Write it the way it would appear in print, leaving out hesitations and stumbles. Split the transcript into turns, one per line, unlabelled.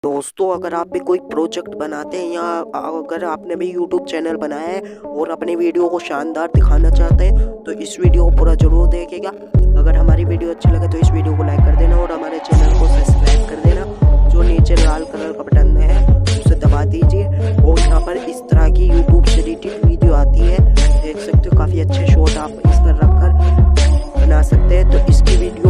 दोस्तों, अगर आप भी कोई प्रोजेक्ट बनाते हैं या अगर आपने भी यूट्यूब चैनल बनाया है और अपने वीडियो को शानदार दिखाना चाहते हैं तो इस वीडियो को पूरा ज़रूर देखिएगा। अगर हमारी वीडियो अच्छी लगे तो इस वीडियो को लाइक कर देना और हमारे चैनल को सब्सक्राइब कर देना। जो नीचे लाल कलर का बटन है उसे दबा दीजिए और यहाँ पर इस तरह की यूट्यूब से एडिटेड वीडियो आती है, देख सकते हो। काफ़ी अच्छे शॉट आप इस पर रखकर बना सकते हैं। तो इसकी वीडियो